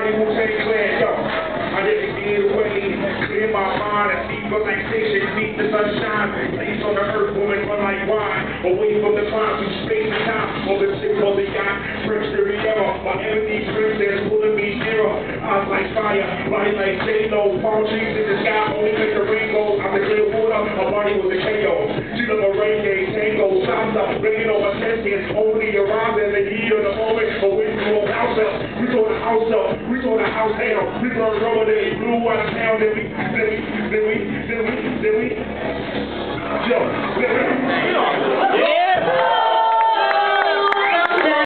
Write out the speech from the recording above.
Everybody who take clear, yo. I didn't get away. Clear my mind and see relaxation. Meet the sunshine. Place on the earth, woman, run like wine. Away from the clouds, through space and time. On the ship on the yacht. Prince the Riviera. My enemy princess pulling me nearer. Eyes like fire. Light like J-Lo. Palm trees in the sky. Only make the rainbow. I'm the clear water. My body was a KO. She love a reggae. Tango. Salsa. Bringing over sentience. Only arrives in the heat of the moment. But we tore the house up. We tore the house up. We tore the house down. We burned rubber. They blew out of town. Then we. Yo.